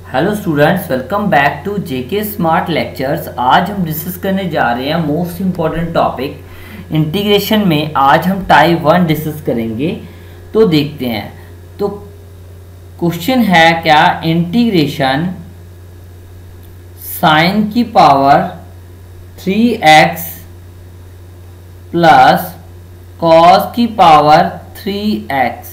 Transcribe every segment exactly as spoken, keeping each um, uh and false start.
Hello students, welcome back to JK smart lectures. आज हम discuss करने जा रहे हैं मोस्ट इम्पॉर्टेंट टॉपिक इंटीग्रेशन में। आज हम टाइप वन डिस्कस करेंगे। तो देखते हैं, तो क्वेश्चन है क्या, इंटीग्रेशन साइन की power three X plus cos की पावर थ्री एक्स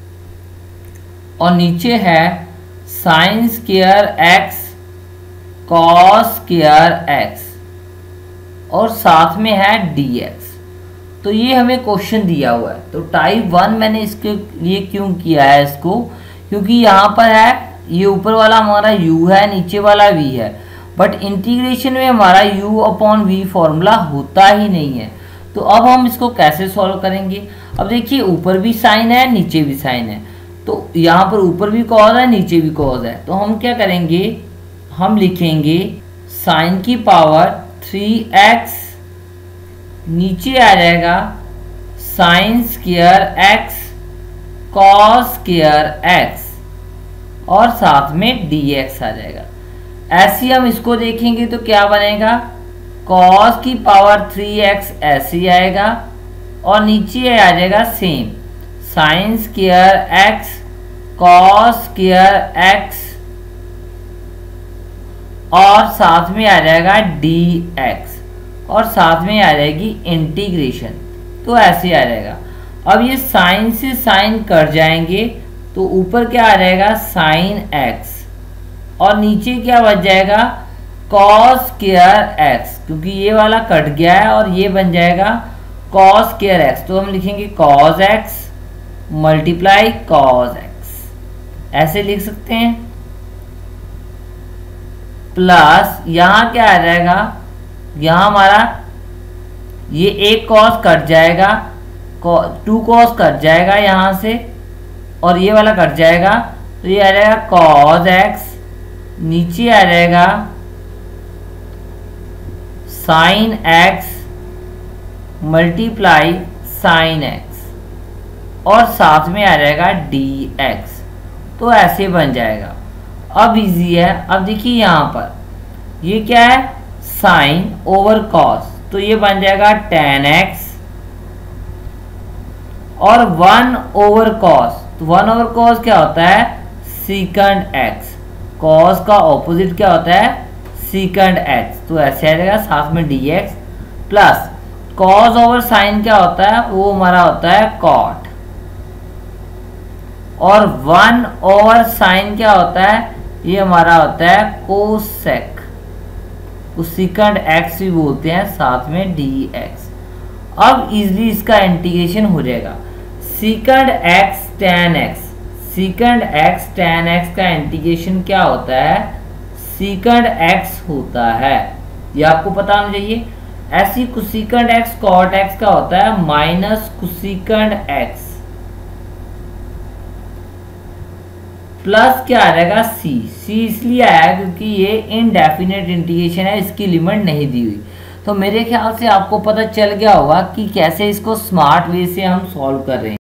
और नीचे है sine square x cos square x और साथ में है dx। तो ये हमें क्वेश्चन दिया हुआ है। तो टाइप वन मैंने इसके लिए क्यों किया है इसको, क्योंकि यहाँ पर है ये ऊपर वाला हमारा u है, नीचे वाला v है, बट इंटीग्रेशन में हमारा u अपॉन v फॉर्मूला होता ही नहीं है। तो अब हम इसको कैसे सॉल्व करेंगे। अब देखिए, ऊपर भी साइन है, नीचे भी साइन है, तो यहाँ पर ऊपर भी कॉस है, नीचे भी कॉस है। तो हम क्या करेंगे, हम लिखेंगे साइन की पावर थ्री एक्स, नीचे आ जाएगा sine square x cos square x और साथ में dx आ जाएगा। ऐसे हम इसको देखेंगे तो क्या बनेगा, कॉस की पावर थ्री एक्स ऐसे आएगा और नीचे आ जाएगा same sine square x cos square x और साथ में आ जाएगा dx और साथ में आ जाएगी इंटीग्रेशन। तो ऐसे आ जाएगा। अब ये साइन से साइन कट जाएंगे तो ऊपर क्या आ जाएगा साइन x और नीचे क्या बच जाएगा कॉस स्क्वायर x, क्योंकि ये वाला कट गया है और ये बन जाएगा कॉस स्क्वायर x। तो हम लिखेंगे cos x multiply cos x, ऐसे लिख सकते हैं। प्लस यहाँ क्या आ जाएगा, यहाँ हमारा ये एक कॉस कट जाएगा, टू कॉस कट जाएगा यहाँ से और ये वाला कट जाएगा, तो ये आ जाएगा कॉस x, नीचे आ जाएगा sine x multiply sine x और साथ में आ जाएगा dx। तो ऐसे बन जाएगा। अब इजी है। अब देखिए यहाँ पर ये क्या है, साइन ओवर कॉस, तो ये बन जाएगा टेन एक्स और वन ओवर कॉस। तो वन ओवर कॉस क्या होता है, सीकंड एक्स। कॉस का ऑपोजिट क्या होता है, सीकंड एक्स। तो ऐसे आ जाएगा, साथ में dx plus cos over sine क्या होता है, वो हमारा होता है कॉट और वन ओवर साइन क्या होता है, ये हमारा होता है कोसेक, उस सीकंड एक्स भी बोलते हैं, साथ में dx। अब इजली इसका इंटीग्रेशन हो जाएगा। Secant x tan x, secant x tan x का इंटीग्रेशन क्या होता है, सीकंड एक्स होता है, ये आपको पता होना चाहिए। ऐसी कुसीकंड एक्स कॉट एक्स का होता है माइनस कुसीकंड एक्स प्लस क्या आ जाएगा सी। सी इसलिए आया क्योंकि ये इनडेफिनेट इंटीग्रेशन है, इसकी लिमिट नहीं दी हुई। तो मेरे ख्याल से आपको पता चल गया होगा कि कैसे इसको स्मार्ट वे से हम सॉल्व कर रहे हैं।